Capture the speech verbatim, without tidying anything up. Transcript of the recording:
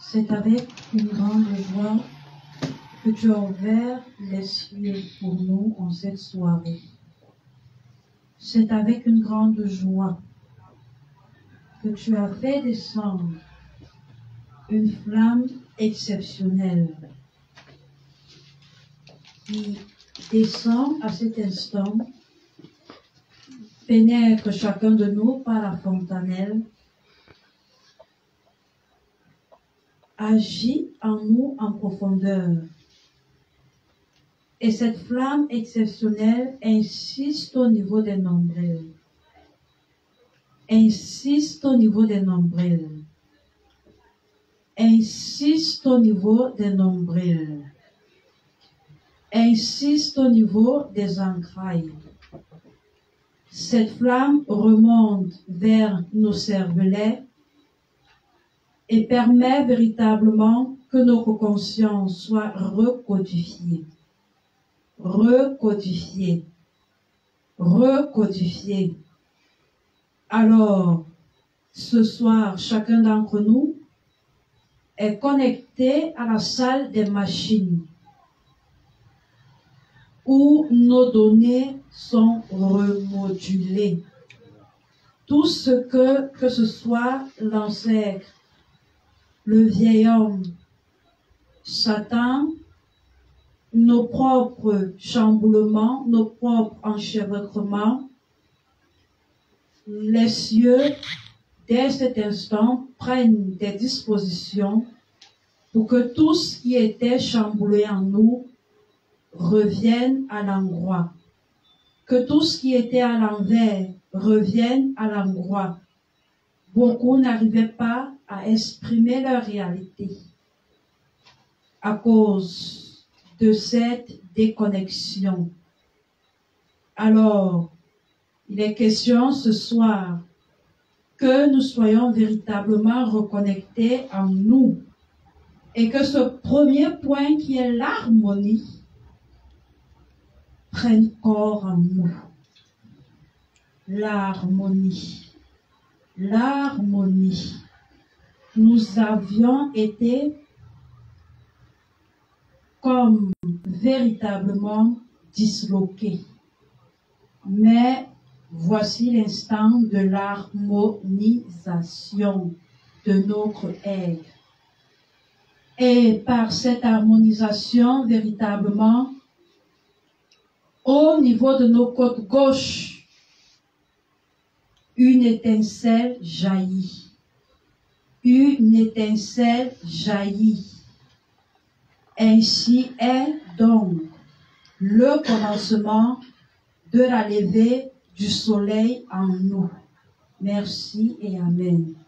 C'est avec une grande joie que tu as ouvert les cieux pour nous en cette soirée. C'est avec une grande joie que tu as fait descendre une flamme exceptionnelle qui descend à cet instant, pénètre chacun de nous par la fontanelle, agit en nous en profondeur. Et cette flamme exceptionnelle insiste au niveau des nombrils. Insiste au niveau des nombrils. Insiste au niveau des nombrils. Insiste au niveau des entrailles. Cette flamme remonte vers nos cervelets et permet véritablement que notre conscience soit recodifiée. Recodifiée. Recodifiée. Alors, ce soir, chacun d'entre nous est connecté à la salle des machines où nos données sont remodulées. Tout ce que, que ce soit l'ancêtre, le vieil homme, Satan, nos propres chamboulements, nos propres enchevêtrements, les cieux, dès cet instant, prennent des dispositions pour que tout ce qui était chamboulé en nous revienne à l'endroit. Que tout ce qui était à l'envers revienne à l'endroit. Beaucoup n'arrivaient pas à exprimer leur réalité à cause de cette déconnexion. Alors, il est question ce soir que nous soyons véritablement reconnectés en nous et que ce premier point qui est l'harmonie prenne corps en nous. L'harmonie. L'harmonie. Nous avions été comme véritablement disloqués. Mais voici l'instant de l'harmonisation de notre être. Et par cette harmonisation, véritablement, au niveau de nos côtes gauches, une étincelle jaillit. Une étincelle jaillit. Ainsi est donc le commencement de la levée du soleil en nous. Merci et Amen.